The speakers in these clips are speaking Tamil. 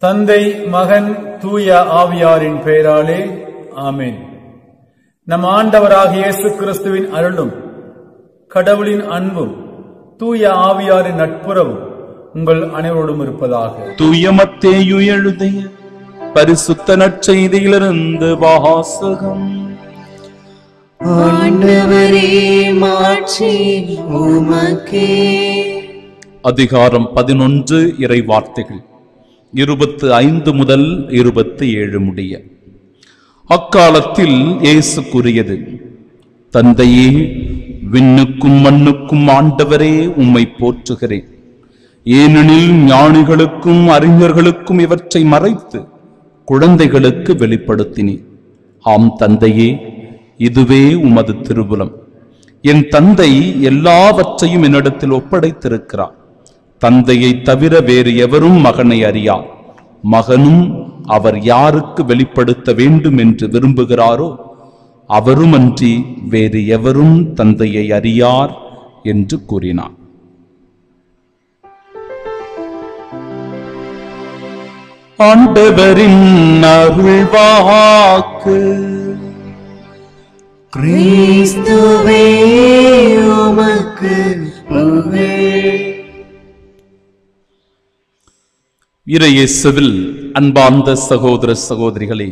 தந்தை, மகன், தூய ஆவியாரின் பெயராலே ஆமென். நம் ஆண்டவராகிய இயேசு கிறிஸ்துவின் அருளும் கடவுளின் அன்பும் தூய ஆவியாரின் நட்புறவும் உங்கள் அனைவரோடும் இருப்பதாக. தூய மத்தேயு எழுதிய பரிசுத்த நற்செய்தியிலிருந்து வாசகம். ஆண்டவரே, மாட்சி உமக்கே. அதிகாரம் 11. இறை வார்த்தைகள் 25 முதல் 27 முடிய. அக்காலத்தில் இயேசு கூறியது: தந்தையே, விண்ணுக்கும் மண்ணுக்கும் ஆண்டவரே, உம்மை போற்றுகிறேன். ஏனெனில் ஞானிகளுக்கும் அறிஞர்களுக்கும் இவற்றை மறைத்து குழந்தைகளுக்கு வெளிப்படுத்தினீர். ஆம் தந்தையே, இதுவே உமது திருவுளம். என் தந்தை எல்லாவற்றையும் என்னிடத்தில் ஒப்படைத்திருக்கிறார். தந்தையை தவிர வேறு எவரும் மகனை அறியார். மகனும் அவர் யாருக்கு வெளிப்படுத்த வேண்டும் என்று விரும்புகிறாரோ அவருமன்றி வேறு எவரும் தந்தையை அறியார் என்று கூறினார். ஆண்டவரின் அருள்வாக்கு. கிறிஸ்துவே, உமக்கு புகழ். இறையேசுவில் அன்பார்ந்த சகோதர சகோதரிகளே,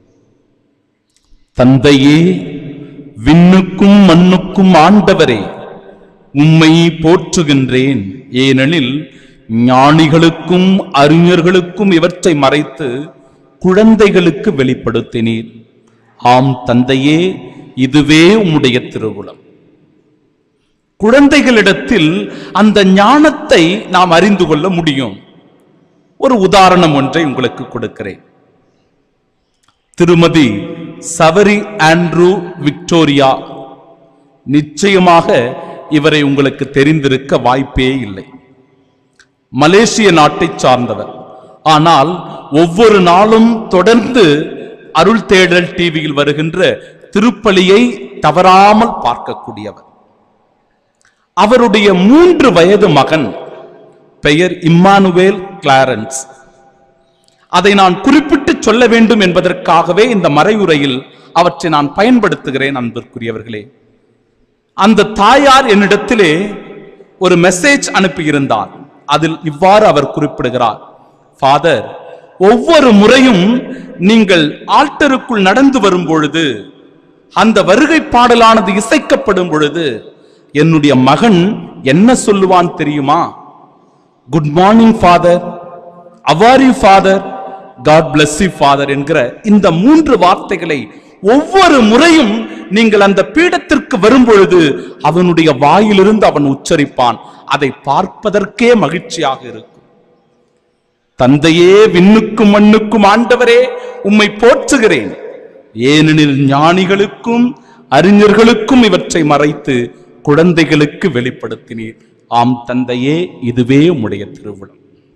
தந்தையே, விண்ணுக்கும் மண்ணுக்கும் ஆண்டவரே, உம்மை போற்றுகின்றேன். ஏனெனில் ஞானிகளுக்கும் அறிஞர்களுக்கும் இவற்றை மறைத்து குழந்தைகளுக்கு வெளிப்படுத்தினீர். ஆம் தந்தையே, இதுவே உம்முடைய திருவுளம். குழந்தைகளிடத்தில் அந்த ஞானத்தை நாம் அறிந்து கொள்ள முடியும். ஒரு உதாரணம் ஒன்றை உங்களுக்கு கொடுக்கிறேன். திருமதி சவரி ஆண்ட்ரூ விக்டோரியா. நிச்சயமாக இவரை உங்களுக்கு தெரிந்திருக்க வாய்ப்பே இல்லை. மலேசிய நாட்டை சார்ந்தவர். ஆனால் ஒவ்வொரு நாளும் தொடர்ந்து அருள் தேடல் டிவியில் வருகின்ற திருப்பலியை தவறாமல் பார்க்கக்கூடியவர். அவருடைய 3 வயது மகன் பெயர் இம்மானுவேல் கிளாரன்ஸ். அதை நான் குறிப்பிட்டு சொல்ல வேண்டும் என்பதற்காகவே இந்த மறையுரையில் அவற்றை நான் பயன்படுத்துகிறேன். அன்பிற்குரியவர்களே, அந்த தாயார் என்னிடத்திலே ஒரு மெசேஜ் அனுப்பியிருந்தார். அதில் இவ்வாறு அவர் குறிப்பிடுகிறார்: ஃபாதர், ஒவ்வொரு முறையும் நீங்கள் ஆல்டருக்குள் நடந்து வரும் பொழுது, அந்த வருகை பாடலானது இசைக்கப்படும் பொழுது, என்னுடைய மகன் என்ன சொல்லுவான் தெரியுமா? Good morning father, how are you father, God bless you father என்கிற இந்த 3 வார்த்தைகளை ஒவ்வொரு முறையும் நீங்கள் அந்த பீடத்திற்கு வரும் பொழுது அவனுடைய வாயிலிருந்து அவன் உச்சரிப்பான். அதை பார்ப்பதற்கே மகிழ்ச்சியாக இருக்கும். தந்தையே, விண்ணுக்கும் மண்ணுக்கும் ஆண்டவரே, உம்மை போற்றுகிறேன். ஏனெனில் ஞானிகளுக்கும் அறிஞர்களுக்கும் இவற்றை மறைத்து குழந்தைகளுக்கு வெளிப்படுத்தினீர். ஆம் தந்தையே, இதுவே உம்முடைய திருவுளம்.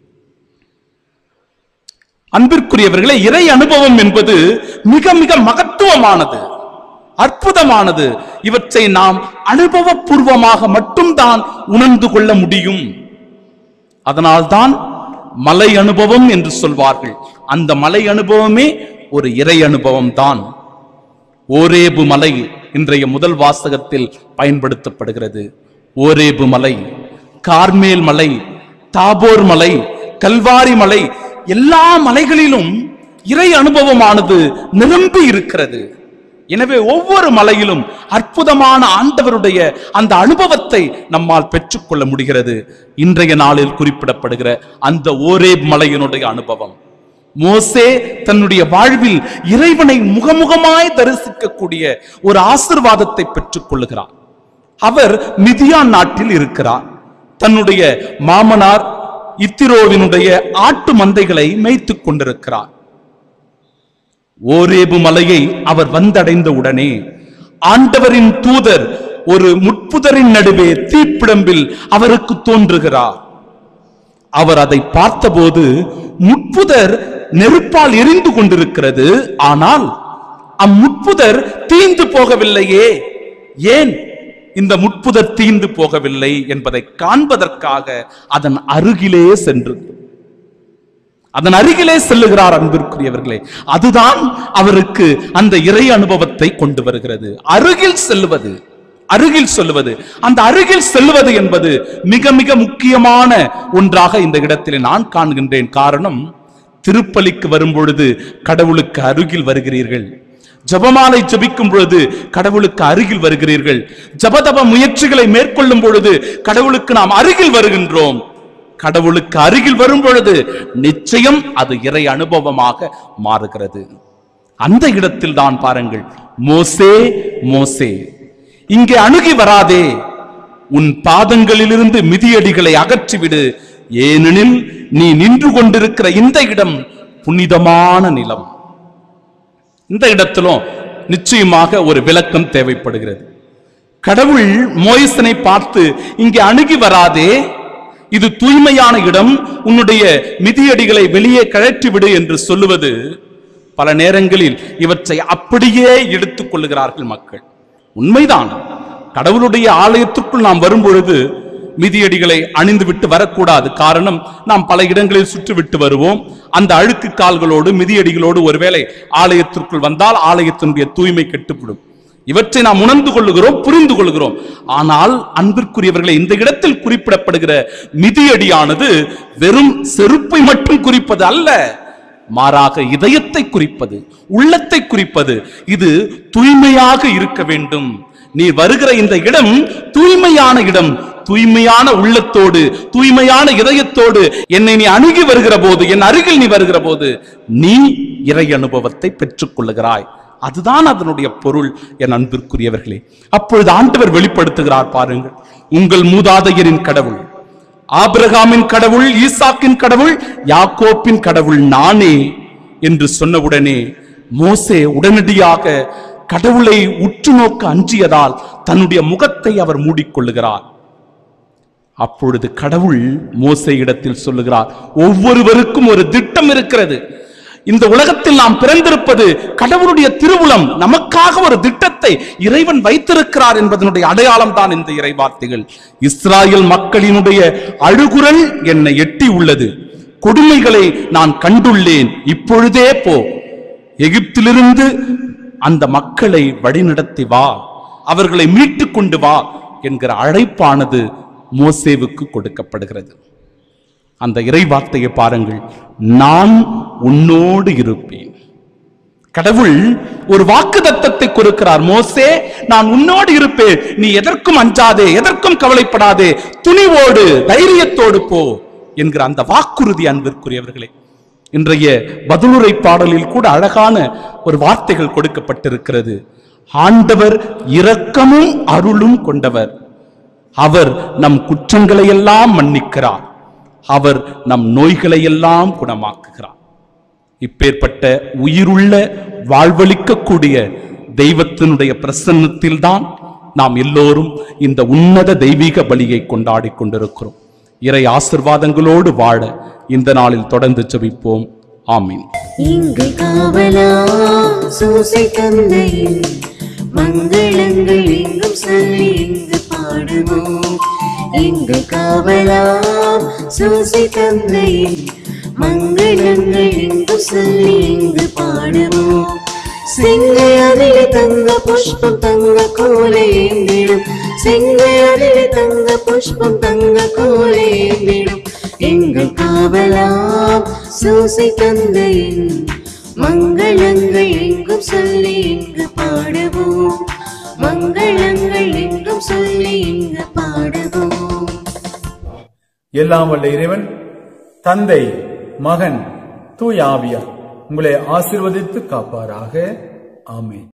அன்பிற்குரியவர்களே, இறை அனுபவம் என்பது மிக மிக மகத்துவமானது, அற்புதமானது. இவற்றை நாம் அனுபவபூர்வமாக மட்டும்தான் உணர்ந்து கொள்ள முடியும். அதனால்தான் மலை அனுபவம் என்று சொல்வார்கள். அந்த மலை அனுபவமே ஒரு இறை அனுபவம் தான். ஓரேபு மலை இன்றைய முதல் வாசகத்தில் பயன்படுத்தப்படுகிறது. ஓரேபு மலை, கார்மேல் மலை, தாபோர் மலை, கல்வாரி மலை, எல்லா மலைகளிலும் இறை அனுபவமானது நிரம்பி இருக்கிறது. எனவே ஒவ்வொரு மலையிலும் அற்புதமான ஆண்டவருடைய அந்த அனுபவத்தை நம்மால் பெற்றுக்கொள்ள முடிகிறது. இன்றைய நாளில் குறிப்பிடப்படுகிற அந்த ஓரேப் மலையினுடைய அனுபவம், மோசே தன்னுடைய வாழ்வில் இறைவனை முகமுகமாய் தரிசிக்கக்கூடிய ஒரு ஆசீர்வாதத்தை பெற்றுக் கொள்ளுகிறார். அவர் மிதியான் நாட்டில் இருக்கிறார். தன்னுடைய மாமனார் இத்திரோவினுடைய ஆட்டு மந்தைகளை மேய்த்துக் கொண்டிருக்கிறார். ஓரேபு மலையை அவர் வந்தடைந்த உடனே ஆண்டவரின் தூதர் ஒரு முட்புதரின் நடுவே தீப்பிழம்பில் அவருக்கு தோன்றுகிறார். அவர் அதை பார்த்தபோது முட்புதர் நெருப்பால் எரிந்து கொண்டிருக்கிறது. ஆனால் அம்முட்புதர் தீந்து போகவில்லையே. ஏன் இந்த முட்புதர் தீந்து போகவில்லை என்பதை காண்பதற்காக அதன் அருகிலே சென்று அதன் அருகிலே செல்லுகிறார். அன்பிற்குரியவர்களே, அதுதான் அவருக்கு அந்த இறை அனுபவத்தை கொண்டு வருகிறது. அருகில் செல்லுவது, அருகில் சொல்லுவது, அந்த அருகில் செல்லுவது என்பது மிக மிக முக்கியமான ஒன்றாக இந்த இடத்திலே நான் காண்கின்றேன். காரணம், திருப்பலிக்கு வரும் பொழுது கடவுளுக்கு அருகில் வருகிறீர்கள். ஜபமாலை ஜபிக்கும் பொழுது கடவுளுக்கு அருகில் வருகிறீர்கள். ஜபதப முயற்சிகளை மேற்கொள்ளும் பொழுது கடவுளுக்கு நாம் அருகில் வருகின்றோம். கடவுளுக்கு அருகில் வரும் பொழுது நிச்சயம் அது இறை அனுபவமாக மாறுகிறது. அந்த இடத்தில் தான் பாருங்கள், மோசே மோசே, இங்கே அணுகி வராதே, உன் பாதங்களிலிருந்து மிதியடிகளை அகற்றிவிடு, ஏனெனில் நீ நின்று கொண்டிருக்கிற இந்த இடம் புனிதமான நிலம். இந்த இடத்திலும் நிச்சயமாக ஒரு விளக்கம் தேவைப்படுகிறது. கடவுள் மோயிசனை பார்த்து இங்கே அணுகி வராதே, இது தூய்மையான இடம், உன்னுடைய மிதியடிகளை வெளியே கழற்றிவிடு என்று சொல்லுவது, பல நேரங்களில் இவற்றை அப்படியே எடுத்துக் கொள்ளுகிறார்கள் மக்கள். உண்மைதான், கடவுளுடைய ஆலயத்திற்குள் நாம் வரும் பொழுது மிதியடிகளை அணிந்து விட்டு வரக்கூடாது. காரணம், நாம் பல இடங்களில் சுற்றிவிட்டு வருவோம். அந்த அழுக்கு கால்களோடு மிதியடிகளோடு ஒருவேளை ஆலயத்திற்குள் வந்தால் ஆலயத்தினுடைய தூய்மை கெட்டுவிடும். இவற்றை நாம் உணர்ந்து கொள்ளுகிறோம், புரிந்து கொள்கிறோம். ஆனால் அன்பிற்குரியவர்களை, இந்த இடத்தில் குறிப்பிடப்படுகிற மிதியடியானது வெறும் செருப்பை மட்டும் குறிப்பது அல்ல, மாறாக இதயத்தை குறிப்பது, உள்ளத்தை குறிப்பது. இது தூய்மையாக இருக்க வேண்டும். நீ வருகிற இந்த இடம் தூய்மையான இடம். தூய்மையான உள்ளத்தோடு, தூய்மையான இதயத்தோடு என்னை நீ அணுகி வருகிற போது, என் அருகில் நீ வருகிற போது நீ இறை அனுபவத்தை பெற்றுக் கொள்ளுகிறாய். அதுதான் அதனுடைய பொருள். என் அன்பிற்குரியவர்களே, அப்பொழுது ஆண்டவர் வெளிப்படுத்துகிறார். பாருங்கள், உங்கள் மூதாதையரின் கடவுள், ஆபிரகாமின் கடவுள், ஈசாக்கின் கடவுள், யாக்கோப்பின் கடவுள் நானே என்று சொன்னவுடனே மோசே உடனடியாக கடவுளை உற்று நோக்க அஞ்சியதால் தன்னுடைய முகத்தை அவர் மூடிக்கொள்ளுகிறார். அப்பொழுது கடவுள் மோசே இடத்தில் சொல்லுகிறார், ஒவ்வொருவருக்கும் ஒரு திட்டம் இருக்கிறது. இந்த உலகத்தில் நாம் பிறந்திருப்பது கடவுளுடைய திருவுளம். நமக்காக ஒரு திட்டத்தை இறைவன் வைத்திருக்கிறார் என்பதனுடைய அடையாளம் தான் இந்த இறை வார்த்தைகள். இஸ்ராயல் மக்களினுடைய அழுகுரல் என்னை எட்டி உள்ளது, கொடுமைகளை நான் கண்டுள்ளேன், இப்பொழுதே போ, எகிப்திலிருந்து அந்த மக்களை வழிநடத்தி வா, அவர்களை மீட்டு கொண்டு வா என்கிற அழைப்பானது மோசேவுக்கு கொடுக்கப்படுகிறது. அந்த இறை வார்த்தையை பாருங்கள், நான் உன்னோடு இருப்பேன். கடவுள் ஒரு வாக்குத்தத்தத்தை கொடுக்கிறார். மோசே, நான் உன்னோடு இருப்பேன், நீ எதற்கும் அஞ்சாதே, எதற்கும் கவலைப்படாதே, துணிவோடு தைரியத்தோடு போ என்கிற அந்த வாக்குறுதி. அன்பிற்குரியவர்களே, இன்றைய பதிலுரை பாடலில் கூட அழகான ஒரு வார்த்தைகள் கொடுக்கப்பட்டிருக்கிறது. ஆண்டவர் இரக்கமும் அருளும் கொண்டவர், அவர் நம் குற்றங்களை எல்லாம் மன்னிக்கிறார், அவர் நம் நோய்களை எல்லாம் குணமாக்குகிறார். இப்பேற்பட்ட உயிருள்ள வாழ்வளிக்கக்கூடிய தெய்வத்தினுடைய பிரசன்னத்தில் தான் நாம் எல்லோரும் இந்த உன்னத தெய்வீக பலியை கொண்டாடி கொண்டிருக்கிறோம். இறை ஆசீர்வாதங்களோடு வாழ இந்த நாளில் தொடர்ந்து ஜெபிப்போம். ஆமீன். இங்கு காவலா சூசை தந்தையின் மங்களங்கள் எங்கும் சொல்லி இங்கு பாடுவோம். இங்கு காவலா சூசை தந்தையின் மங்களங்கள் எங்கும் சொல்லி இங்கு பாடுவோம். செங்கை அதிலே தங்க புஷ்பம் தங்க கோலை ஏந்திடும், செங்கை அதிலே தங்க புஷ்பம் தங்க கோலை ஏந்திடும். எங்கள் காவலாம் சூசை தந்தையின் மங்களங்கள் எங்கும் சொல்லி இங்கு பாடுவோம். மங்களங்கள் எங்கும் சொல்லி இங்கு பாடுவோம். எல்லாம் வல்ல இறைவன் தந்தை, மகன், தூய ஆவியார் உங்களை ஆசீர்வதித்து காப்பாராக. ஆமென்.